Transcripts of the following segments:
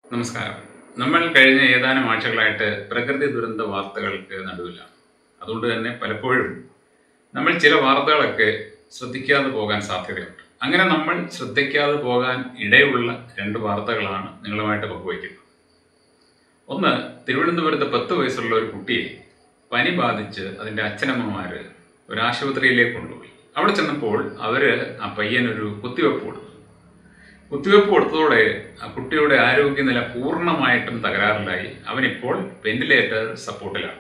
നമസ്കാരം. നമ്മൾ കഴിഞ്ഞ ഏതാനും ആഴ്ചകളായിട്ട് പ്രകൃതി ദുരന്ത വാർത്തകൾക്ക് നടുവിലാണ്. അതുകൊണ്ട് തന്നെ പലപ്പോഴും നമ്മൾ ചില വാർത്തകളൊക്കെ ശ്രദ്ധിക്കാതെ പോകാൻ സാധ്യതയുണ്ട്. അങ്ങനെ നമ്മൾ ശ്രദ്ധിക്കാതെ പോകാൻ ഇടയുള്ള രണ്ട് വാർത്തകളാണ് നിങ്ങളുമായിട്ട് പങ്കുവയ്ക്കുന്നത്. ഒന്ന്, തിരുവനന്തപുരത്ത് 10 വയസ്സുള്ള ഒരു കുട്ടിയെ പനി ബാധിച്ച് അതിൻ്റെ അച്ഛനമ്മമാർ ഒരു ആശുപത്രിയിലേക്ക് കൊണ്ടുപോയി. അവിടെ ചെന്നപ്പോൾ ആ പയ്യനൊരു കുത്തിവെപ്പ് കൊടുത്തു. കുത്തിവെപ്പ് കൊടുത്തതോടെ ആ കുട്ടിയുടെ ആരോഗ്യനില പൂർണ്ണമായിട്ടും തകരാറിലായി. അവനിപ്പോൾ വെന്റിലേറ്റർ സപ്പോർട്ടിലാണ്.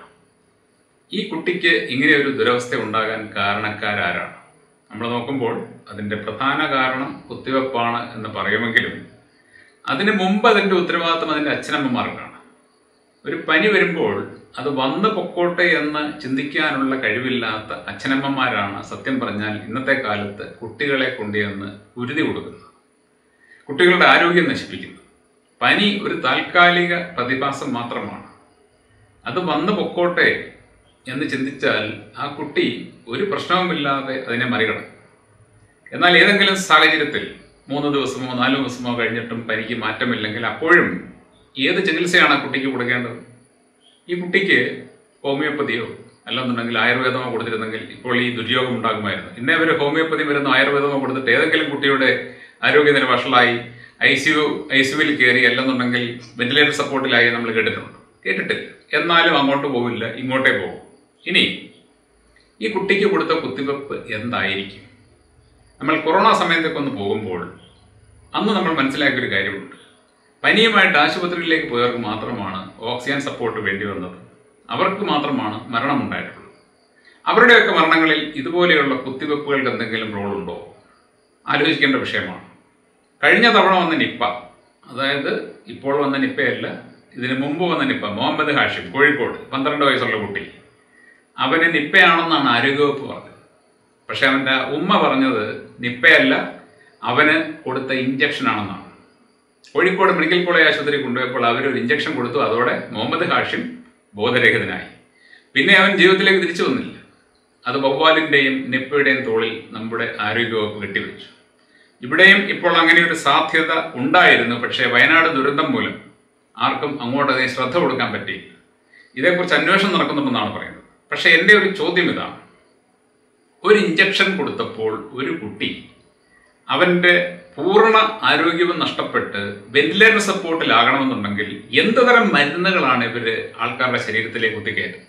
ഈ കുട്ടിക്ക് ഇങ്ങനെയൊരു ദുരവസ്ഥ ഉണ്ടാകാൻ കാരണക്കാരാരാണ്? നമ്മൾ നോക്കുമ്പോൾ അതിൻ്റെ പ്രധാന കാരണം കുത്തിവെപ്പാണ് എന്ന് പറയുമെങ്കിലും അതിന് മുമ്പ് അതിൻ്റെ ഉത്തരവാദിത്വം അതിൻ്റെ അച്ഛനമ്മമാർക്കാണ്. ഒരു പനി വരുമ്പോൾ അത് വന്ന് പൊക്കോട്ടെ എന്ന് ചിന്തിക്കാനുള്ള കഴിവില്ലാത്ത അച്ഛനമ്മമാരാണ് സത്യം പറഞ്ഞാൽ ഇന്നത്തെ കാലത്ത് കുട്ടികളെ കൊണ്ടുവന്ന് കുരുതി കൊടുക്കുന്നത്, കുട്ടികളുടെ ആരോഗ്യം നശിപ്പിക്കുന്നു. പനി ഒരു താൽക്കാലിക പ്രതിഭാസം മാത്രമാണ്. അത് വന്നു പൊക്കോട്ടെ എന്ന് ചിന്തിച്ചാൽ ആ കുട്ടി ഒരു പ്രശ്നവുമില്ലാതെ അതിനെ മറികടക്കും. എന്നാൽ ഏതെങ്കിലും സാഹചര്യത്തിൽ 3 ദിവസമോ 4 ദിവസമോ കഴിഞ്ഞിട്ടും പനിക്ക് മാറ്റമില്ലെങ്കിൽ അപ്പോഴും ഏത് ചികിത്സയാണ് ആ കുട്ടിക്ക് കൊടുക്കേണ്ടത്? ഈ കുട്ടിക്ക് ഹോമിയോപ്പതിയോ അല്ലെന്നുണ്ടെങ്കിൽ ആയുർവേദമോ കൊടുത്തിരുന്നെങ്കിൽ ഇപ്പോൾ ഈ ദുര്യോഗം ഉണ്ടാകുമായിരുന്നു. ഇന്നേ അവർ ഹോമിയോപ്പതി മരുന്നോ ആയുർവേദമോ കൊടുത്തിട്ട് ഏതെങ്കിലും കുട്ടിയുടെ ആരോഗ്യനില വഷളായി ഐസിയുവിൽ കയറി അല്ലെന്നുണ്ടെങ്കിൽ വെന്റിലേറ്റർ സപ്പോർട്ടിലായി നമ്മൾ കേട്ടിട്ടില്ല. എന്നാലും അങ്ങോട്ട് പോവില്ല, ഇങ്ങോട്ടേ പോകും. ഇനി ഈ കുട്ടിക്ക് കൊടുത്ത കുത്തിവെപ്പ് എന്തായിരിക്കും? നമ്മൾ കൊറോണ സമയത്തൊക്കെ ഒന്ന് പോകുമ്പോൾ അന്ന് നമ്മൾ മനസ്സിലാക്കിയൊരു കാര്യമുണ്ട്. പനിയുമായിട്ട് ആശുപത്രിയിലേക്ക് പോയവർക്ക് മാത്രമാണ് ഓക്സിജൻ സപ്പോർട്ട് വേണ്ടി വന്നത്. അവർക്ക് മാത്രമാണ് മരണമുണ്ടായിട്ടുള്ളത്. അവരുടെയൊക്കെ മരണങ്ങളിൽ ഇതുപോലെയുള്ള കുത്തിവെപ്പുകൾക്ക് എന്തെങ്കിലും റോളുണ്ടോ? ആലോചിക്കേണ്ട വിഷയമാണ്. കഴിഞ്ഞ തവണ വന്ന നിപ്പ, അതായത് ഇപ്പോൾ വന്ന നിപ്പയല്ല, ഇതിന് മുമ്പ് വന്ന നിപ്പ, മുഹമ്മദ് ഹാഷിം കോഴിക്കോട് 12 വയസ്സുള്ള കുട്ടി, അവന് നിപ്പയാണെന്നാണ് ആരോഗ്യവകുപ്പ് പറഞ്ഞത്. പക്ഷെ അവൻ്റെ ഉമ്മ പറഞ്ഞത് നിപ്പയല്ല, അവന് കൊടുത്ത ഇഞ്ചക്ഷനാണെന്നാണ്. കോഴിക്കോട് മെഡിക്കൽ കോളേജ് ആശുപത്രി കൊണ്ടുപോയപ്പോൾ അവരൊരു ഇഞ്ചക്ഷൻ കൊടുത്തു. അതോടെ മുഹമ്മദ് ഹാഷിം ബോധരഹിതനായി. പിന്നെ അവൻ ജീവിതത്തിലേക്ക് തിരിച്ചു വന്നില്ല. അത് വവ്വാലിൻ്റെയും നിപ്പയുടെയും തോളിൽ നമ്മുടെ ആരോഗ്യവകുപ്പ് കെട്ടിവെച്ചു. ഇവിടെയും ഇപ്പോൾ അങ്ങനെ ഒരു സാധ്യത ഉണ്ടായിരുന്നു. പക്ഷേ വയനാട് ദുരന്തം മൂലം ആർക്കും അങ്ങോട്ടതിനെ ശ്രദ്ധ കൊടുക്കാൻ പറ്റിയില്ല. ഇതേക്കുറിച്ച് അന്വേഷണം നടക്കുന്നുണ്ടെന്നാണ് പറയുന്നത്. പക്ഷേ എൻ്റെ ഒരു ചോദ്യം ഇതാണ്: ഒരു ഇഞ്ചക്ഷൻ കൊടുത്തപ്പോൾ ഒരു കുട്ടി അവൻ്റെ പൂർണ്ണ ആരോഗ്യവും നഷ്ടപ്പെട്ട് വെന്റിലേറ്റർ സപ്പോർട്ടിലാകണമെന്നുണ്ടെങ്കിൽ എന്ത് തരം മരുന്നുകളാണ് ഇവർ ആൾക്കാരുടെ ശരീരത്തിലേക്ക് കുത്തിക്കയറ്റുന്നത്?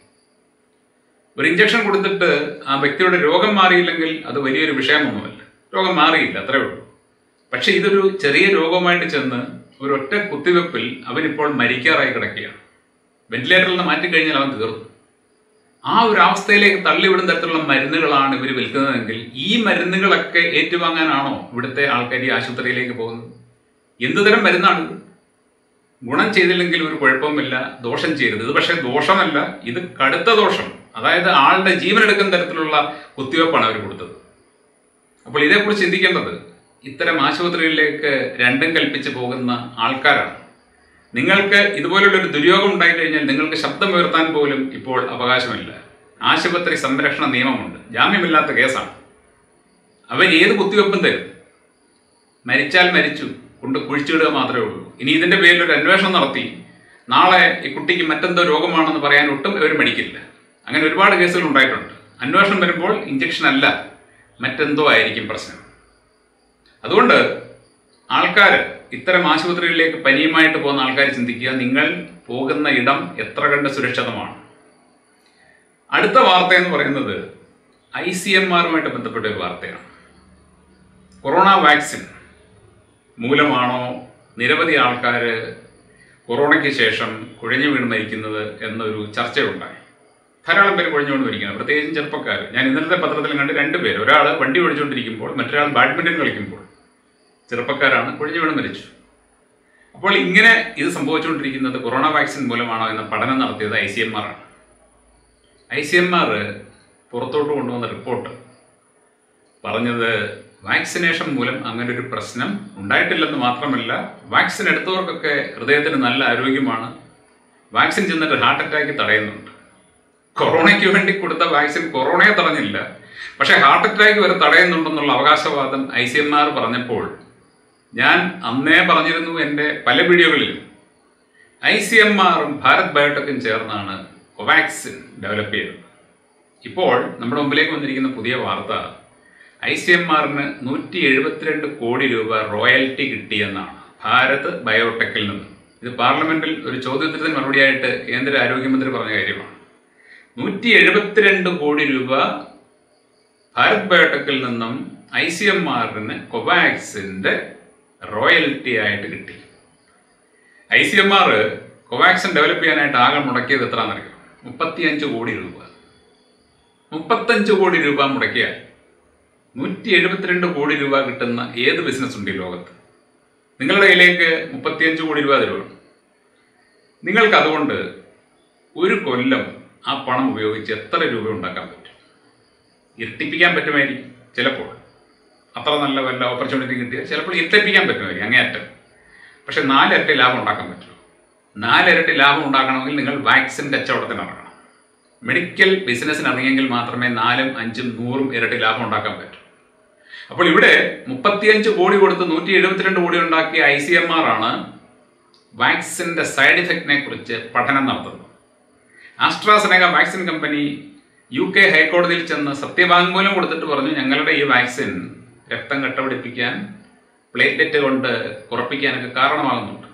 ഒരു ഇഞ്ചക്ഷൻ കൊടുത്തിട്ട് ആ വ്യക്തിയുടെ രോഗം മാറിയില്ലെങ്കിൽ അത് വലിയൊരു വിഷയമൊന്നുമല്ല. രോഗം മാറിയില്ല, അത്രേ ഉള്ളൂ. പക്ഷെ ഇതൊരു ചെറിയ രോഗമായിട്ട് ചെന്ന് ഒരൊറ്റ കുത്തിവെപ്പിൽ അവനിപ്പോൾ മരിക്കാറായി കിടക്കുകയാണ്. വെന്റിലേറ്ററിൽ നിന്ന് മാറ്റിക്കഴിഞ്ഞാൽ അവൻ തീർന്നു. ആ ഒരു അവസ്ഥയിലേക്ക് തള്ളിവിടുന്ന തരത്തിലുള്ള മരുന്നുകളാണ് ഇവർ വിൽക്കുന്നതെങ്കിൽ ഈ മരുന്നുകളൊക്കെ ഏറ്റുവാങ്ങാനാണോ ഇവിടുത്തെ ആൾക്കാർ ഈ ആശുപത്രിയിലേക്ക് പോകുന്നത്? എന്തുതരം മരുന്നാണ്? ഗുണം ചെയ്തില്ലെങ്കിൽ ഒരു കുഴപ്പവുമില്ല, ദോഷം ചെയ്യരുത്. ഇത് പക്ഷേ ദോഷമല്ല, ഇത് കടുത്ത ദോഷം. അതായത് ആളുടെ ജീവനെടുക്കുന്ന തരത്തിലുള്ള കുത്തിവെപ്പാണ് അവർ കൊടുത്തത്. അപ്പോൾ ഇതേക്കുറിച്ച് ചിന്തിക്കേണ്ടത് ഇത്തരം ആശുപത്രികളിലേക്ക് രണ്ടും കൽപ്പിച്ച് പോകുന്ന ആൾക്കാരാണ്. നിങ്ങൾക്ക് ഇതുപോലുള്ളൊരു ദുര്യോഗം ഉണ്ടായിക്കഴിഞ്ഞാൽ നിങ്ങൾക്ക് ശബ്ദം ഉയർത്താൻ പോലും ഇപ്പോൾ അവകാശമില്ല. ആശുപത്രി സംരക്ഷണ നിയമമുണ്ട്, ജാമ്യമില്ലാത്ത കേസാണ്. അവർ ഏത് കുത്തിവെപ്പും തരും. മരിച്ചാൽ മരിച്ചു, കൊണ്ട് കുഴിച്ചിടുക മാത്രമേ ഉള്ളൂ. ഇനി ഇതിൻ്റെ പേരിൽ ഒരു അന്വേഷണം നടത്തി നാളെ ഈ കുട്ടിക്ക് മറ്റെന്തോ രോഗമാണെന്ന് പറയാൻ ഒട്ടും ഇവർ മടിക്കില്ല. അങ്ങനെ ഒരുപാട് കേസുകൾ ഉണ്ടായിട്ടുണ്ട്. അന്വേഷണം വരുമ്പോൾ ഇഞ്ചക്ഷൻ അല്ല, മറ്റെന്തോ ആയിരിക്കും പ്രശ്നം. അതുകൊണ്ട് ആൾക്കാർ ഇത്തരം ആശുപത്രികളിലേക്ക് പനിയുമായിട്ട് പോകുന്ന ആൾക്കാർ ചിന്തിക്കുക, നിങ്ങൾ പോകുന്ന ഇടം എത്ര കണ്ട് സുരക്ഷിതമാണ്. അടുത്ത വാർത്ത എന്ന് പറയുന്നത് ICMR-യുമായിട്ട് ബന്ധപ്പെട്ട ഒരു വാർത്തയാണ്. കൊറോണ വാക്സിൻ മൂലമാണോ നിരവധി ആൾക്കാർ കൊറോണയ്ക്ക് ശേഷം കുഴഞ്ഞു വീണ് മരിക്കുന്നത് എന്നൊരു ചർച്ചയുണ്ടായി. ധാരാളം പേര് കുഴഞ്ഞു വീണ് മരിക്കുന്നത്, പ്രത്യേകിച്ചും ചെറുപ്പക്കാർ. ഞാൻ ഇന്നലത്തെ പത്രത്തിൽ കണ്ട് 2 പേര്, ഒരാൾ വണ്ടി ഓടിച്ചുകൊണ്ടിരിക്കുമ്പോൾ മറ്റൊരാൾ ബാഡ്മിൻ്റൺ കളിക്കുമ്പോൾ, ചെറുപ്പക്കാരാണ്, കുഴഞ്ഞു വീണ് മരിച്ചു. അപ്പോൾ ഇങ്ങനെ ഇത് സംഭവിച്ചുകൊണ്ടിരിക്കുന്നത് കൊറോണ വാക്സിൻ മൂലമാണോ എന്ന പഠനം നടത്തിയത് ICMR-ആണ്. ICMR പുറത്തോട്ട് കൊണ്ടുവന്ന റിപ്പോർട്ട് പറഞ്ഞത് വാക്സിനേഷൻ മൂലം അങ്ങനെ ഒരു പ്രശ്നം ഉണ്ടായിട്ടില്ലെന്ന് മാത്രമല്ല, വാക്സിൻ എടുത്തവർക്കൊക്കെ ഹൃദയത്തിന് നല്ല ആരോഗ്യമാണ്. വാക്സിൻ ചെന്നിട്ട് ഹാർട്ട് അറ്റാക്ക് തടയുന്നുണ്ട്. കൊറോണയ്ക്ക് വേണ്ടി കൊടുത്ത വാക്സിൻ കൊറോണയെ തടഞ്ഞില്ല, പക്ഷെ ഹാർട്ട് അറ്റാക്ക് വരെ തടയുന്നുണ്ടെന്നുള്ള അവകാശവാദം ICMR പറഞ്ഞപ്പോൾ ഞാൻ അന്നേ പറഞ്ഞിരുന്നു എൻ്റെ പല വീഡിയോകളിലും, ICMR-ഉം ഭാരത് ബയോടെക്കും ചേർന്നാണ് കോവാക്സിൻ ഡെവലപ്പ് ചെയ്തത്. ഇപ്പോൾ നമ്മുടെ മുമ്പിലേക്ക് വന്നിരിക്കുന്ന പുതിയ വാർത്ത ICMR-ന് 172 കോടി രൂപ റോയൽറ്റി കിട്ടിയെന്നാണ് ഭാരത് ബയോടെക്കിൽ നിന്ന്. ഇത് പാർലമെന്റിൽ ഒരു ചോദ്യോത്തരത്തിന് മറുപടിയായിട്ട് കേന്ദ്ര ആരോഗ്യമന്ത്രി പറഞ്ഞ കാര്യമാണ്. 172 കോടി രൂപ ഭാരത് ബയോടെക്കിൽ നിന്നും ICMR-ന് കോവാക്സിന്റെ റോയൽറ്റി ആയിട്ട് കിട്ടി. ICMR കോവാക്സിൻ ഡെവലപ്പ് ചെയ്യാനായിട്ട് ആകെ മുടക്കിയത് എത്രയാണെന്നറിയാം? 35 കോടി രൂപ. 35 കോടി രൂപ മുടക്കിയാൽ 172 കോടി രൂപ കിട്ടുന്ന ഏത് ബിസിനസ് ഉണ്ട് ഈ ലോകത്ത്? നിങ്ങളുടെ കയ്യിലേക്ക് 35 കോടി രൂപ തരുവാണ്. നിങ്ങൾക്ക് അതുകൊണ്ട് ഒരു കൊല്ലം ആ പണം ഉപയോഗിച്ച് എത്ര രൂപ ഉണ്ടാക്കാൻ പറ്റും? ഇരട്ടിപ്പിക്കാൻ പറ്റുമായിരിക്കും ചിലപ്പോൾ. അത്ര നല്ല വല്ല ഓപ്പർച്യൂണിറ്റി കിട്ടിയാൽ ചിലപ്പോൾ ഇരട്ടിപ്പിക്കാൻ പറ്റുമായിരിക്കും അങ്ങേയറ്റം. പക്ഷെ 4 ഇരട്ടി ലാഭം ഉണ്ടാക്കാൻ പറ്റുമോ? 4 ഇരട്ടി ലാഭം ഉണ്ടാക്കണമെങ്കിൽ നിങ്ങൾ വാക്സിൻ കച്ചവടത്തിന് ഇറങ്ങണം. മെഡിക്കൽ ബിസിനസ്സിന് ഇറങ്ങിയെങ്കിൽ മാത്രമേ 4ഉം 5ഉം 100ഉം ഇരട്ടി ലാഭം ഉണ്ടാക്കാൻ പറ്റൂ. അപ്പോൾ ഇവിടെ 35 കോടി കൊടുത്ത് 172 കോടി ഉണ്ടാക്കിയ ICMR ആണ് വാക്സിന്റെ സൈഡ് ഇഫക്റ്റിനെ കുറിച്ച് പഠനം നടത്തുന്നത്. ആസ്ട്രാസെനക വാക്സിൻ കമ്പനി UK ഹൈക്കോടതിയിൽ ചെന്ന് സത്യവാങ്മൂലം കൊടുത്തിട്ട് പറഞ്ഞു, ഞങ്ങളുടെ ഈ വാക്സിൻ രക്തം കട്ടപിടിപ്പിക്കാൻ, പ്ലേറ്റ്ലെറ്റ് കൊണ്ട് കുറപ്പിക്കാനൊക്കെ കാരണമാകുന്നുണ്ട്.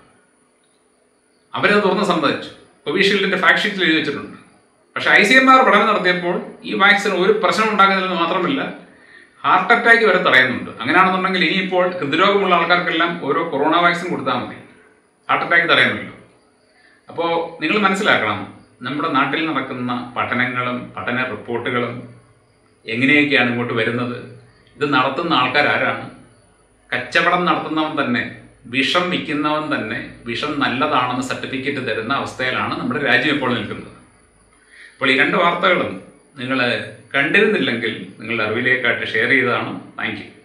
അവരത് തുറന്ന് സമ്മതിച്ചു. കോവിഷീൽഡിന്റെ ഫാക്ട് ഷീറ്റിൽ എഴുതി വെച്ചിട്ടുണ്ട്. പക്ഷെ ICMR പഠനം നടത്തിയപ്പോൾ ഈ വാക്സിൻ ഒരു പ്രശ്നം ഉണ്ടാകുന്നതിന് മാത്രമല്ല, ഹാർട്ട് അറ്റാക്ക് വരെ തടയുന്നുണ്ട്. അങ്ങനെയാണെന്നുണ്ടെങ്കിൽ ഇനിയിപ്പോൾ ഹൃദ്രോഗമുള്ള ആൾക്കാർക്കെല്ലാം ഓരോ കൊറോണ വാക്സിൻ കൊടുത്താൽ മതി, ഹാർട്ട് അറ്റാക്ക് തടയുന്നുള്ളൂ. അപ്പോൾ നിങ്ങൾ മനസ്സിലാക്കണം, നമ്മുടെ നാട്ടിൽ നടക്കുന്ന പഠനങ്ങളും പഠന റിപ്പോർട്ടുകളും എങ്ങനെയൊക്കെയാണ് ഇങ്ങോട്ട് വരുന്നത്. ഇത് നടത്തുന്ന ആൾക്കാരാരാണ്? കച്ചവടം നടത്തുന്നവൻ തന്നെ, വിഷം വിൽക്കുന്നവൻ തന്നെ വിഷം നല്ലതാണെന്ന് സർട്ടിഫിക്കറ്റ് തരുന്ന അവസ്ഥയിലാണ് നമ്മുടെ രാജ്യം ഇപ്പോൾ നിൽക്കുന്നത്. അപ്പോൾ ഈ 2 വാർത്തകളും നിങ്ങൾ കണ്ടിരുന്നില്ലെങ്കിൽ നിങ്ങളുടെ അറിവിലേക്കായിട്ട് ഷെയർ ചെയ്തതാണ്. Thank U.